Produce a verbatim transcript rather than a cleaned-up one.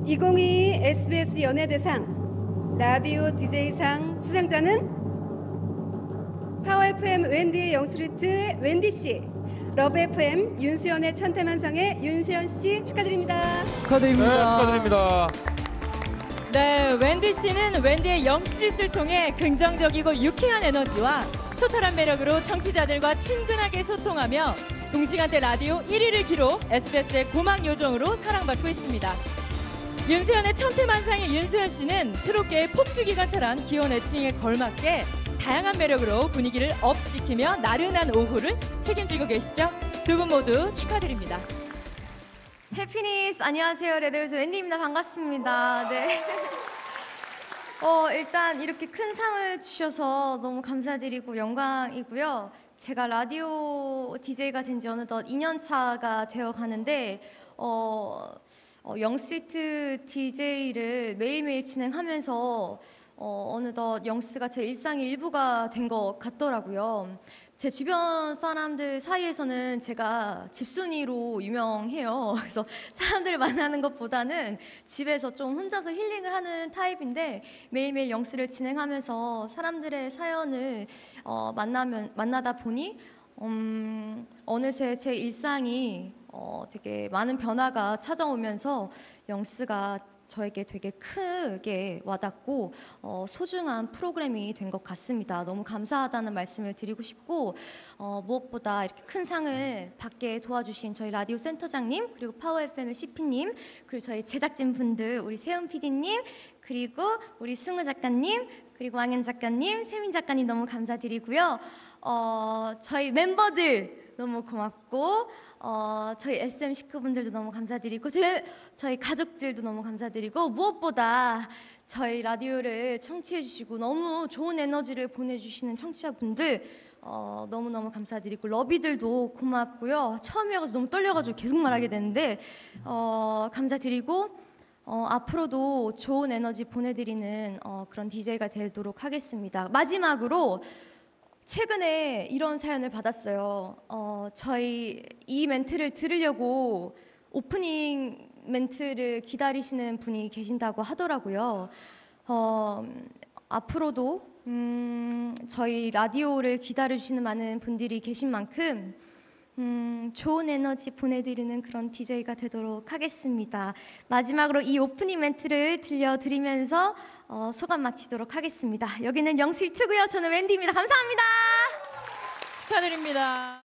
이천이십이 에스비에스 연예대상 라디오 디제이상 수상자는 파워 에프엠 웬디의 영스트리트 웬디 씨, 러브 에프엠 윤수연의 천태만상의 윤수연 씨 축하드립니다. 축하드립니다. 네, 축하드립니다. 네, 웬디 씨는 웬디의 영스트릿을 통해 긍정적이고 유쾌한 에너지와 토탈한 매력으로 청취자들과 친근하게 소통하며 동시간대 라디오 일 위를 기록 에스비에스의 고막 요정으로 사랑받고 있습니다. 윤수연의 천태만상의 윤수연 씨는 트롯계의 폭주기관차란 기원 애칭에 걸맞게 다양한 매력으로 분위기를 업시키며 나른한 오후를 책임지고 계시죠? 두 분 모두 축하드립니다. 해피니스 안녕하세요. 레드벨벳 웬디입니다. 반갑습니다. 네. 어, 일단 이렇게 큰 상을 주셔서 너무 감사드리고 영광이고요. 제가 라디오 디제이가 된 지 어느덧 이 년 차가 되어 가는데 어, 어, 영스트리트 디제이를 매일매일 진행하면서 어, 어느덧 영스가 제 일상의 일부가 된 것 같더라고요. 제 주변 사람들 사이에서는 제가 집순이로 유명해요. 그래서 사람들을 만나는 것보다는 집에서 좀 혼자서 힐링을 하는 타입인데 매일매일 영스를 진행하면서 사람들의 사연을 어, 만나면, 만나다 보니 음, 어느새 제 일상이 어, 되게 많은 변화가 찾아오면서 영스가 저에게 되게 크게 와닿고 어, 소중한 프로그램이 된 것 같습니다. 너무 감사하다는 말씀을 드리고 싶고 어, 무엇보다 이렇게 큰 상을 받게 도와주신 저희 라디오 센터장님, 그리고 파워 에프엠의 씨피님, 그리고 저희 제작진분들, 우리 세은 피디님, 그리고 우리 승우 작가님, 그리고 왕현 작가님, 세민 작가님 너무 감사드리고요. 어, 저희 멤버들 너무 고맙고 어, 저희 에스엠 식구분들도 너무 감사드리고 저희, 저희 가족들도 너무 감사드리고 무엇보다 저희 라디오를 청취해 주시고 너무 좋은 에너지를 보내주시는 청취자분들 어, 너무너무 감사드리고 러비들도 고맙고요. 처음이어서 너무 떨려가지고 계속 말하게 되는데 어, 감사드리고 어, 앞으로도 좋은 에너지 보내드리는 어, 그런 디제이가 되도록 하겠습니다. 마지막으로 최근에 이런 사연을 받았어요. 어, 저희 이 멘트를 들으려고 오프닝 멘트를 기다리시는 분이 계신다고 하더라고요. 어, 앞으로도 음, 저희 라디오를 기다려주시는 많은 분들이 계신 만큼 음, 좋은 에너지 보내드리는 그런 디제이가 되도록 하겠습니다. 마지막으로 이 오프닝 멘트를 들려드리면서 어, 소감 마치도록 하겠습니다. 여기는 영스트리트고요. 저는 웬디입니다. 감사합니다. 축하드립니다.